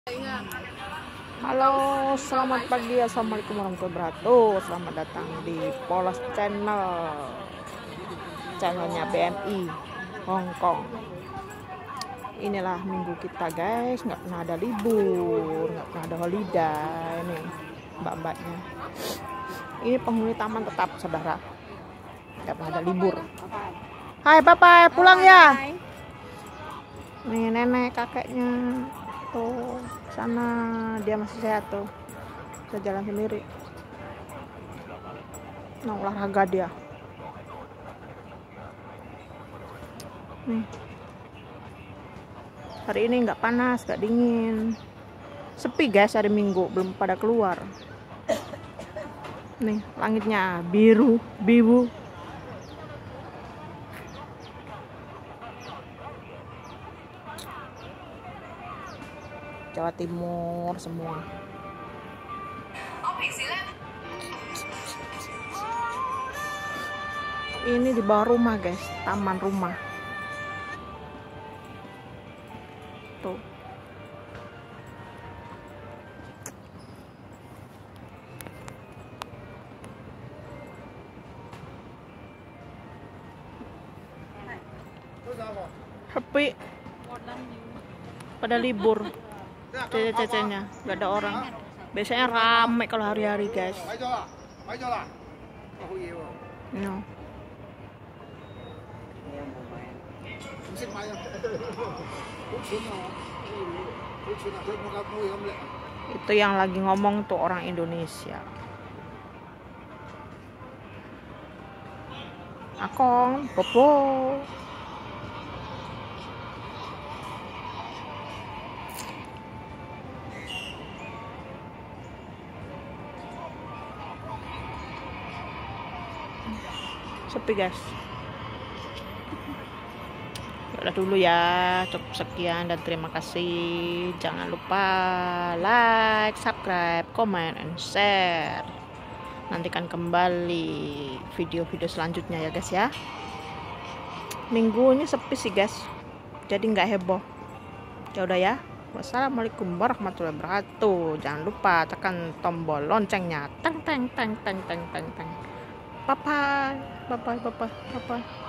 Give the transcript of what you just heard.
Halo, selamat pagi. Assalamualaikum warahmatullahi wabarakatuh. Selamat datang di Polos Channel, channelnya BMI Hongkong. Inilah minggu kita guys, nggak pernah ada libur, nggak pernah ada holiday nih mbak-mbaknya. Ini penghuni taman tetap saudara, nggak pernah ada libur. Hai papa, pulang ya. Nih nenek kakeknya tuh sana, dia masih sehat tuh, bisa jalan sendiri. Nah, olahraga dia nih. Hari ini nggak panas, nggak dingin, sepi guys. Hari Minggu belum pada keluar. Nih langitnya biru biru. Jawa Timur semua. Ini di bawah rumah guys, taman rumah tuh. Sepi, pada libur. Cece-cecenya nggak ada orang. Biasanya rame kalau hari-hari guys. No. Itu yang lagi ngomong tuh orang Indonesia. Akong, popo. Sepi guys. Udah dulu ya, cukup sekian dan terima kasih. Jangan lupa like, subscribe, comment, and share. Nantikan kembali video-video selanjutnya ya guys ya. Minggu ini sepi sih guys, jadi nggak heboh. Ya udah ya. Wassalamualaikum warahmatullahi wabarakatuh. Jangan lupa tekan tombol loncengnya. Teng teng teng teng teng teng teng. Bye bye. Bye bye. Bye bye. Bye bye.